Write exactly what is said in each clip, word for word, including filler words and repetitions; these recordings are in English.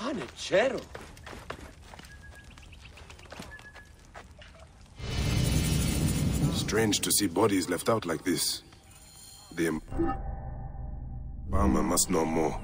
Panachero. Strange to see bodies left out like this. The Embalmer must know more.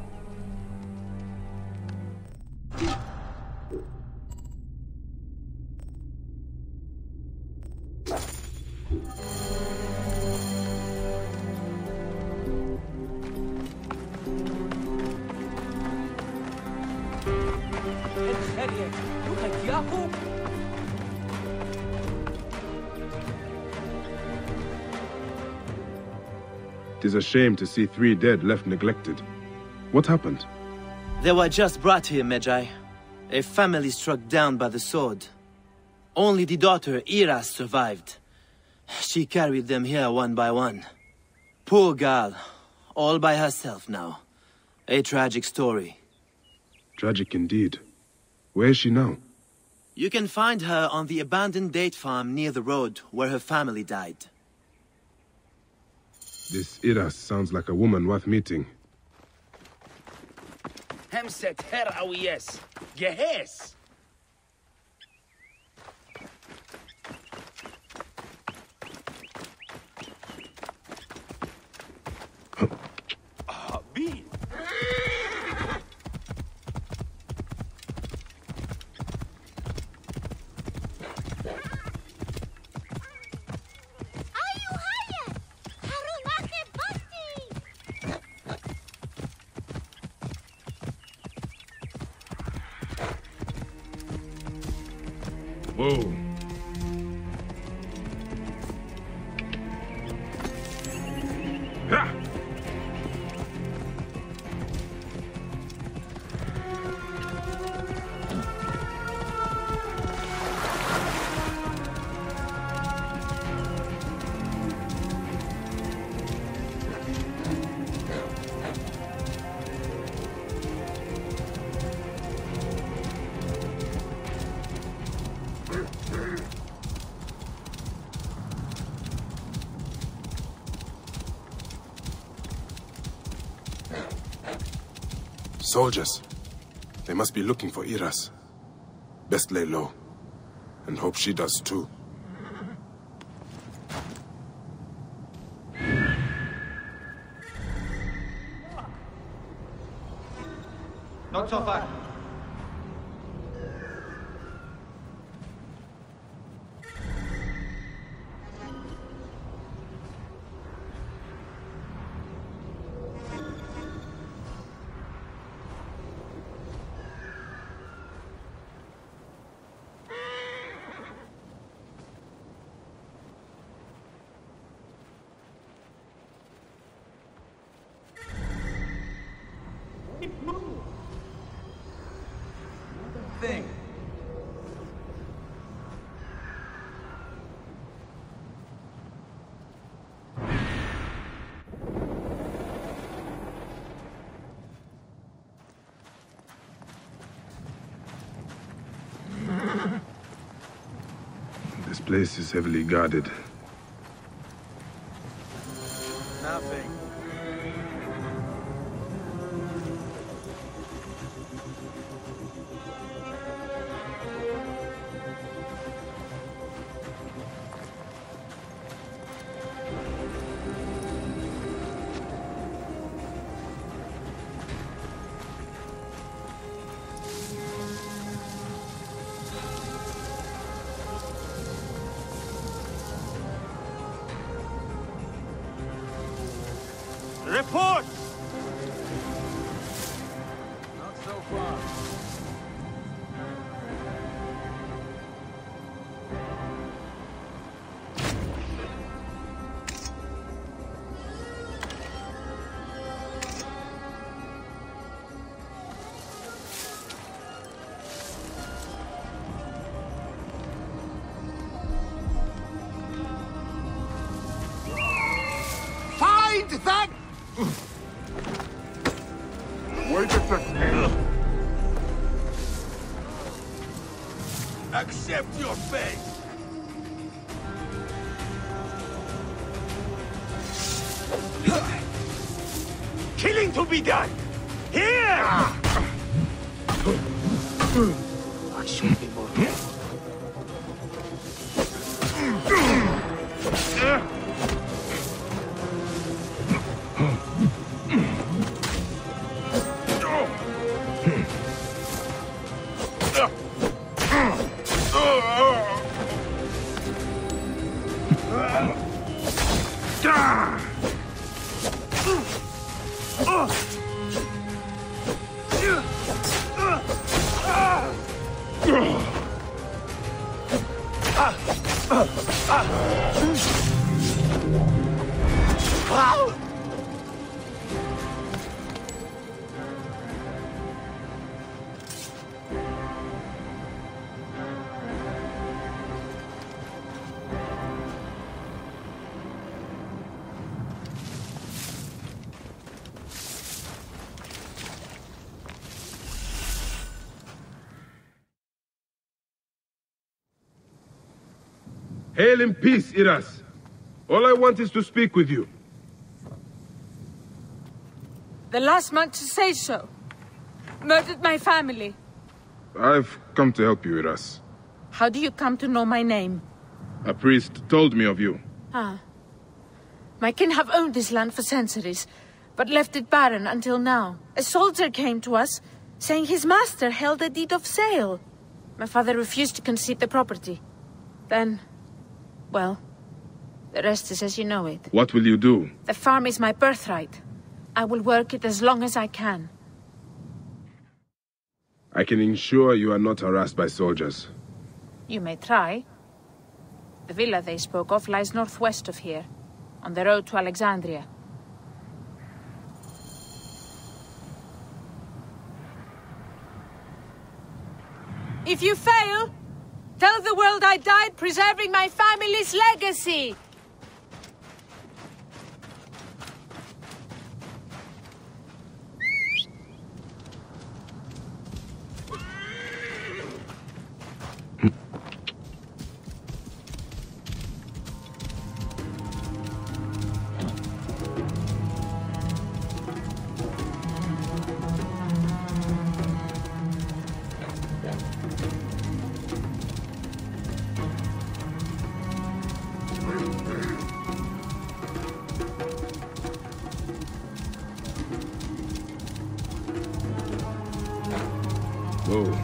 It is a shame to see three dead left neglected. What happened? They were just brought here, Magi. A family struck down by the sword. Only the daughter, Iras, survived. She carried them here one by one. Poor girl, all by herself now. A tragic story. Tragic indeed. Where is she now? You can find her on the abandoned date farm near the road where her family died. This Iras sounds like a woman worth meeting. Hemset her awiyes. Gehes. Abi. Whoa. Ha! Soldiers. They must be looking for Iras. Best lay low. And hope she does too. Not so far. Thing. This place is heavily guarded. Nothing. Report! Not so far. Find that! Wait a second. Accept your fate! Killing to be done! Here! I should be more careful. Hail in peace, Iras. All I want is to speak with you. The last monk to say so. Murdered my family. I've come to help you, Iras. How do you come to know my name? A priest told me of you. Ah. My kin have owned this land for centuries, but left it barren until now. A soldier came to us, saying his master held a deed of sale. My father refused to concede the property. Then... well, the rest is as you know it. What will you do? The farm is my birthright. I will work it as long as I can. I can ensure you are not harassed by soldiers. You may try. The villa they spoke of lies northwest of here, on the road to Alexandria. If you fail, tell the world I died preserving my family's legacy! Whoa.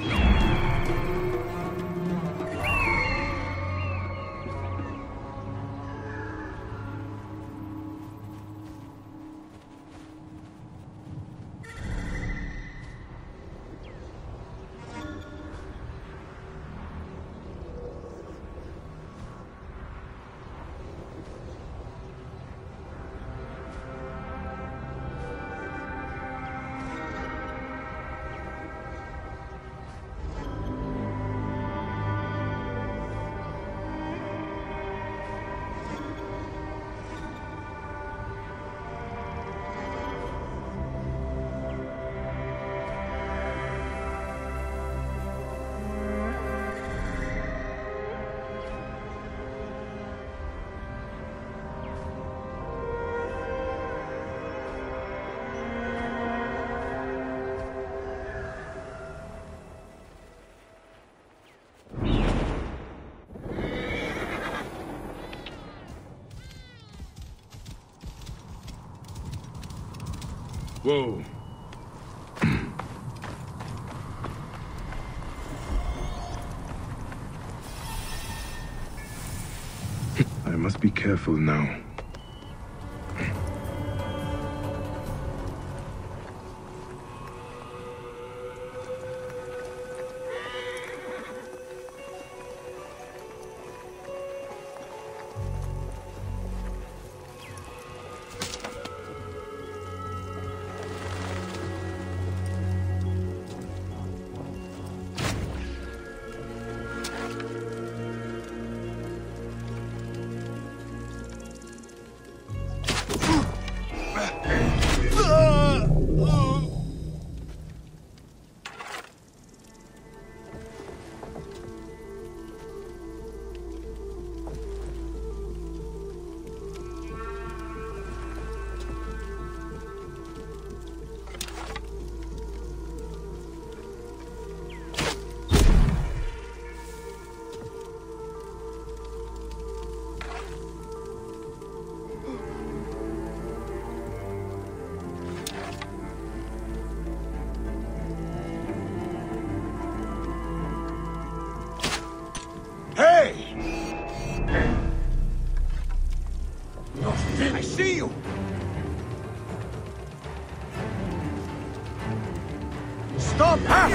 Whoa. I must be careful now. Stop!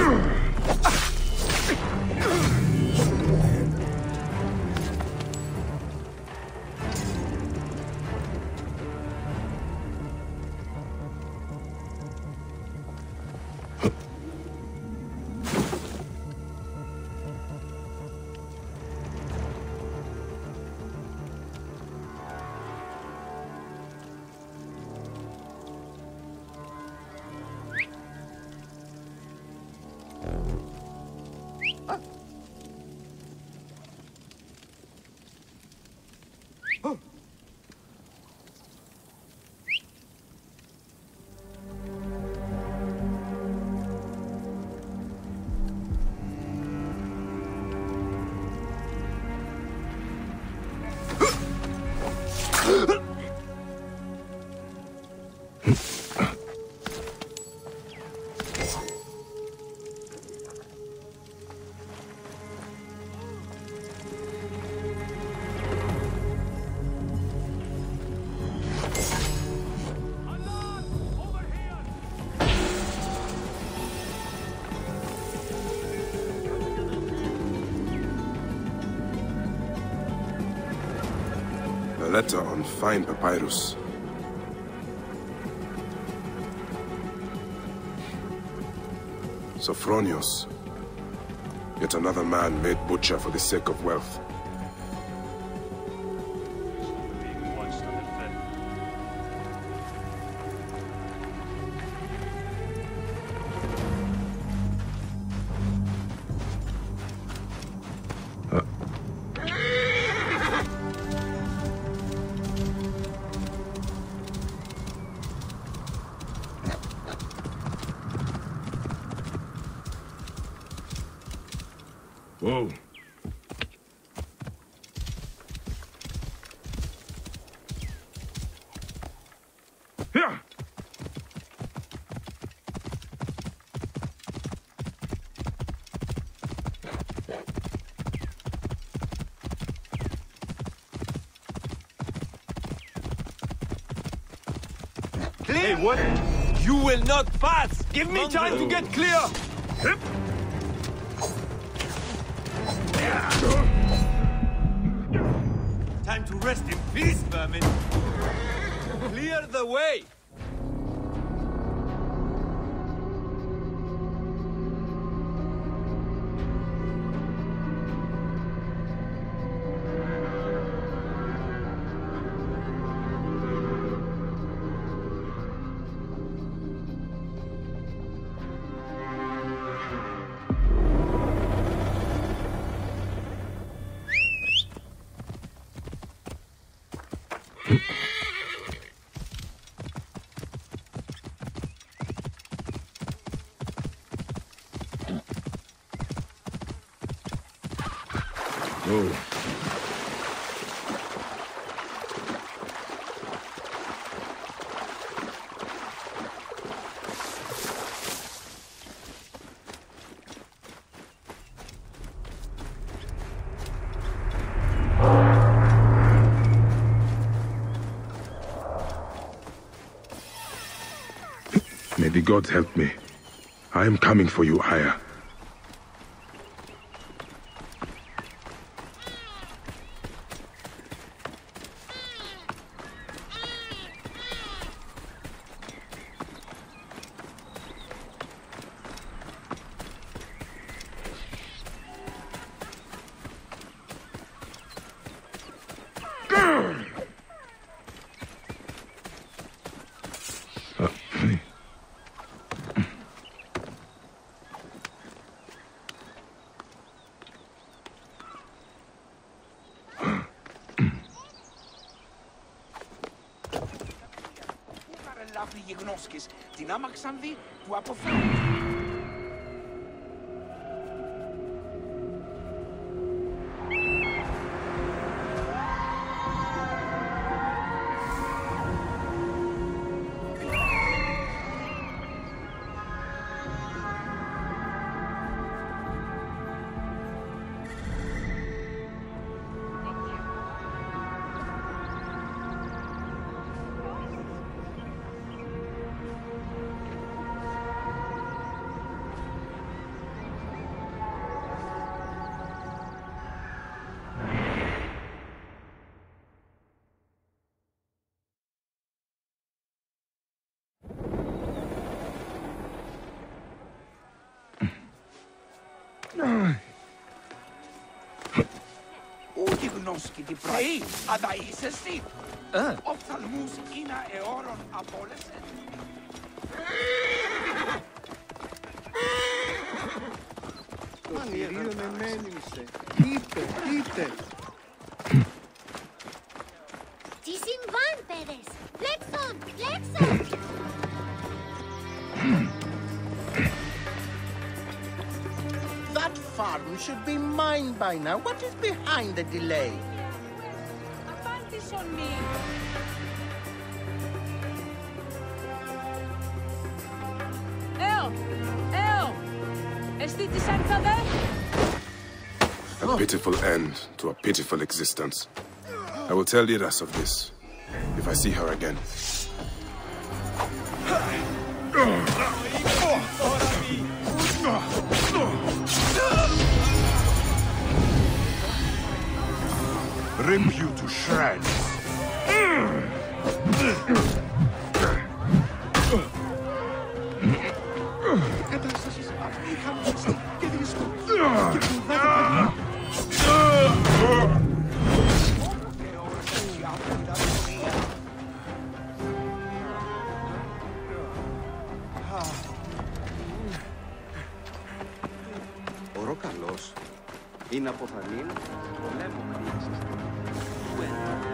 A letter on fine papyrus. Sophronios. Yet another man made butcher for the sake of wealth. Whoa. Here. Hey, what? You will not pass! Give me time to get clear! Hip. Time to rest in peace, vermin! Clear the way! Whoa. May the gods help me. I am coming for you, Aya. γιγνώσκες, την άμαξαν δει, του αποφέρουν. Γκρόνσκι την πρώτη. Θεή, αντα είσαι εσύ. Οφθαλμούς είναι αιώρων απόλεσεν. Το θηρίο εμένυμσε. Είτε, είτε. Τι συμβάν, παιδες. Λέξον, λέξον. That farm should be mine by now. What is behind the delay? Απάντησον μη. Έω, έω. Εστί της άνθαδε. A pitiful end to a pitiful existence. I will tell Iras of this, if I see her again. Rip you to shreds. Κατάστασης αυτή η χαμηλή και δύσκολη. Και φρουδάτα Ο Ροκαλός είναι από Θανήν. Πολέμο χρήξης.